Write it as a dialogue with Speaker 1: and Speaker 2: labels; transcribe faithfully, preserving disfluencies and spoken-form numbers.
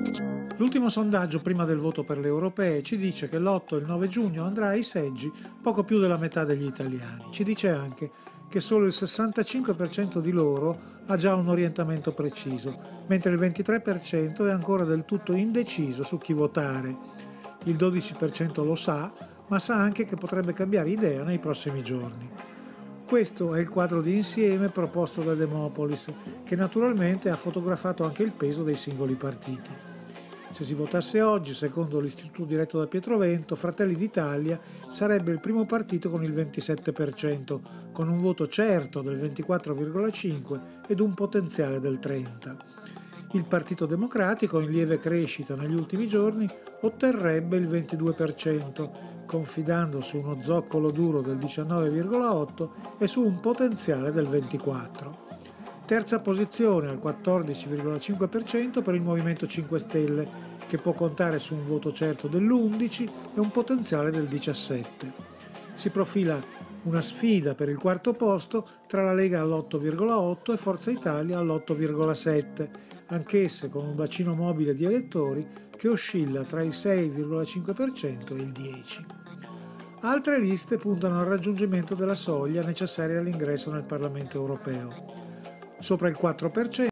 Speaker 1: L'ultimo sondaggio prima del voto per le europee ci dice che l'otto e il nove giugno andrà ai seggi poco più della metà degli italiani. Ci dice anche che solo il sessantacinque per cento di loro ha già un orientamento preciso, mentre il ventitré per cento è ancora del tutto indeciso su chi votare. Il dodici per cento lo sa, ma sa anche che potrebbe cambiare idea nei prossimi giorni. Questo è il quadro di insieme proposto da Demopolis, che naturalmente ha fotografato anche il peso dei singoli partiti. Se si votasse oggi, secondo l'istituto diretto da Pietrovento, Fratelli d'Italia sarebbe il primo partito con il ventisette per cento, con un voto certo del ventiquattro virgola cinque per cento ed un potenziale del trenta per cento. Il Partito Democratico, in lieve crescita negli ultimi giorni, otterrebbe il ventidue per cento, confidando su uno zoccolo duro del diciannove virgola otto per cento e su un potenziale del ventiquattro per cento. Terza posizione al quattordici virgola cinque per cento per il Movimento cinque Stelle, che può contare su un voto certo dell'undici per cento e un potenziale del diciassette per cento. Si profila una sfida per il quarto posto tra la Lega all'otto virgola otto per cento e Forza Italia all'otto virgola sette per cento, anch'esse con un bacino mobile di elettori che oscilla tra il sei virgola cinque per cento e il dieci per cento. Altre liste puntano al raggiungimento della soglia necessaria all'ingresso nel Parlamento europeo. Sopra il quattro per cento